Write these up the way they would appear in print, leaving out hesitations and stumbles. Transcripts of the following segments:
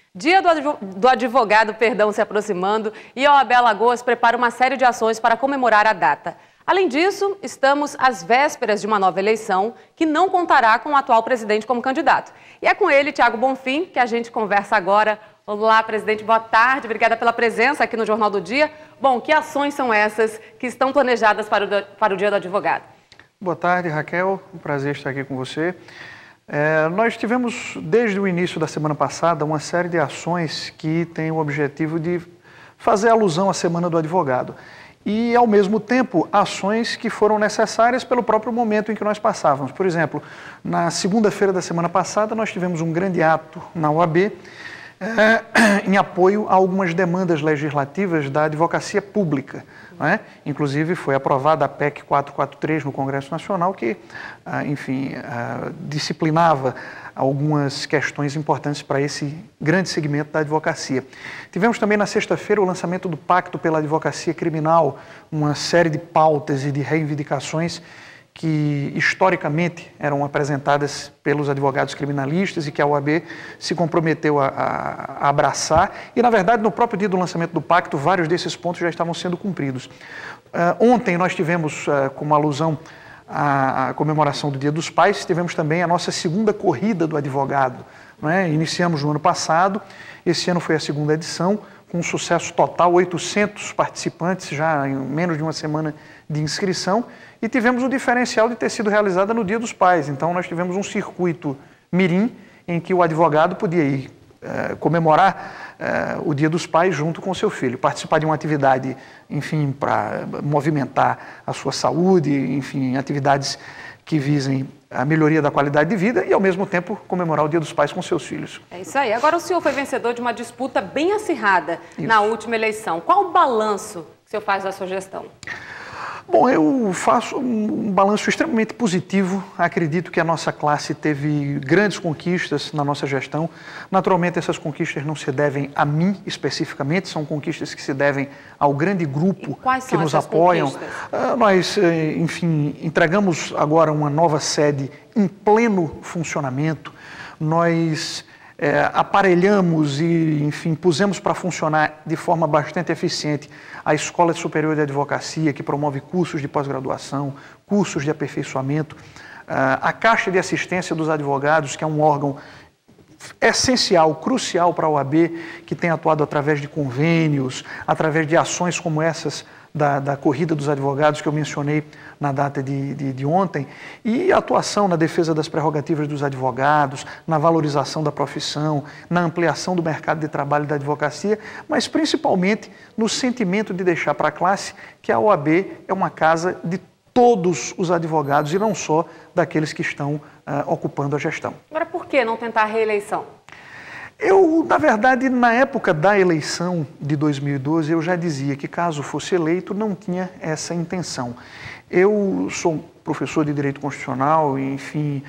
Dia do advogado, se aproximando, e a OAB Alagoas prepara uma série de ações para comemorar a data. Além disso, estamos às vésperas de uma nova eleição que não contará com o atual presidente como candidato. E é com ele, Thiago Bonfim, que a gente conversa agora. Olá, presidente, boa tarde. Obrigada pela presença aqui no Jornal do Dia. Bom, que ações são essas que estão planejadas para o Dia do Advogado? Boa tarde, Raquel. Um prazer estar aqui com você. Nós tivemos, desde o início da semana passada, uma série de ações que têm o objetivo de fazer alusão à Semana do Advogado. E, ao mesmo tempo, ações que foram necessárias pelo próprio momento em que nós passávamos. Por exemplo, na segunda-feira da semana passada, nós tivemos um grande ato na OAB em apoio a algumas demandas legislativas da advocacia pública. Né? Inclusive, foi aprovada a PEC 443 no Congresso Nacional, que, disciplinava algumas questões importantes para esse grande segmento da advocacia. Tivemos também na sexta-feira o lançamento do Pacto pela Advocacia Criminal, uma série de pautas e de reivindicações que historicamente eram apresentadas pelos advogados criminalistas e que a OAB se comprometeu a abraçar. E, na verdade, no próprio dia do lançamento do pacto, vários desses pontos já estavam sendo cumpridos. Ontem nós tivemos, como alusão à comemoração do Dia dos Pais, tivemos também a nossa segunda corrida do advogado. Não é? Iniciamos no ano passado, esse ano foi a segunda edição, com um sucesso total, 800 participantes já em menos de uma semana de inscrição, e tivemos o diferencial de ter sido realizada no Dia dos Pais. Então nós tivemos um circuito mirim em que o advogado podia ir comemorar o Dia dos Pais junto com o seu filho, participar de uma atividade, enfim, para movimentar a sua saúde, enfim, atividades que visem a melhoria da qualidade de vida e, ao mesmo tempo, comemorar o Dia dos Pais com seus filhos. É isso aí. Agora, o senhor foi vencedor de uma disputa bem acirrada na última eleição. Qual o balanço que o senhor faz da sua gestão? Bom, eu faço um balanço extremamente positivo. Acredito que a nossa classe teve grandes conquistas na nossa gestão. Naturalmente, essas conquistas não se devem a mim especificamente, são conquistas que se devem ao grande grupo que nos apoiam. Nós, enfim, entregamos agora uma nova sede em pleno funcionamento. Nós aparelhamos e, enfim, pusemos para funcionar de forma bastante eficiente a Escola Superior de Advocacia, que promove cursos de pós-graduação, cursos de aperfeiçoamento, a Caixa de Assistência dos Advogados, que é um órgão essencial, crucial para a OAB, que tem atuado através de convênios, através de ações como essas da Corrida dos Advogados que eu mencionei na data de ontem, e a atuação na defesa das prerrogativas dos advogados, na valorização da profissão, na ampliação do mercado de trabalho da advocacia, mas principalmente no sentimento de deixar para a classe que a OAB é uma casa de todos os advogados e não só daqueles que estão ocupando a gestão. Agora, por que não tentar a reeleição? Eu, na verdade, na época da eleição de 2012, eu já dizia que caso fosse eleito, não tinha essa intenção. Eu sou professor de Direito Constitucional, enfim,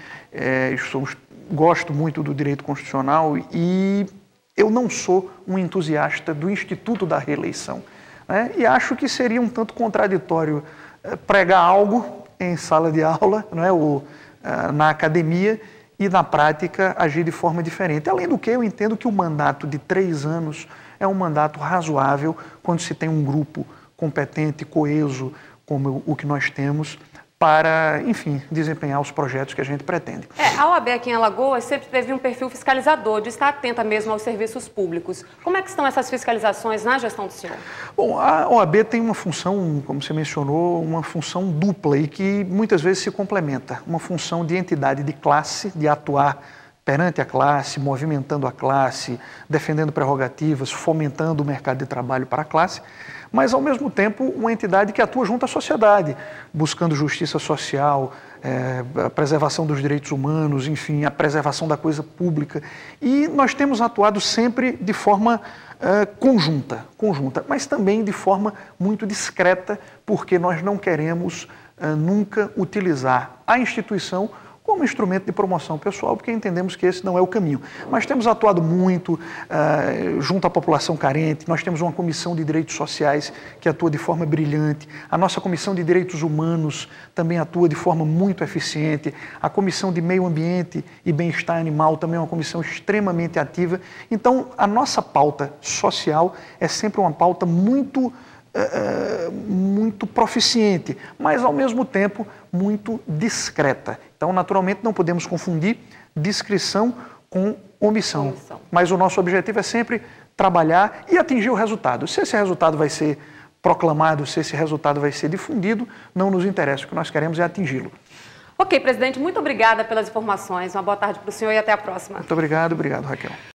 gosto muito do Direito Constitucional e eu não sou um entusiasta do Instituto da Reeleição. Né? E acho que seria um tanto contraditório pregar algo em sala de aula, não é? Ou na academia, e, na prática, agir de forma diferente. Além do que, eu entendo que o mandato de 3 anos é um mandato razoável quando se tem um grupo competente, coeso, como o que nós temos, para, enfim, desempenhar os projetos que a gente pretende. A OAB aqui em Alagoas sempre teve um perfil fiscalizador, de estar atenta mesmo aos serviços públicos. Como é que estão essas fiscalizações na gestão do senhor? Bom, a OAB tem uma função, como você mencionou, uma função dupla e que muitas vezes se complementa. Uma função de entidade de classe, de atuar perante a classe, movimentando a classe, defendendo prerrogativas, fomentando o mercado de trabalho para a classe, mas, ao mesmo tempo, uma entidade que atua junto à sociedade, buscando justiça social, a preservação dos direitos humanos, enfim, a preservação da coisa pública. E nós temos atuado sempre de forma conjunta, mas também de forma muito discreta, porque nós não queremos nunca utilizar a instituição como instrumento de promoção pessoal, porque entendemos que esse não é o caminho. Mas temos atuado muito junto à população carente, nós temos uma comissão de direitos sociais que atua de forma brilhante, a nossa comissão de direitos humanos também atua de forma muito eficiente, a comissão de meio ambiente e bem-estar animal também é uma comissão extremamente ativa. Então, a nossa pauta social é sempre uma pauta muito proficiente, mas ao mesmo tempo muito discreta. Então, naturalmente, não podemos confundir discrição com omissão. Mas o nosso objetivo é sempre trabalhar e atingir o resultado. Se esse resultado vai ser proclamado, se esse resultado vai ser difundido, não nos interessa. O que nós queremos é atingi-lo. Ok, presidente, muito obrigada pelas informações. Uma boa tarde para o senhor e até a próxima. Muito obrigado, Raquel.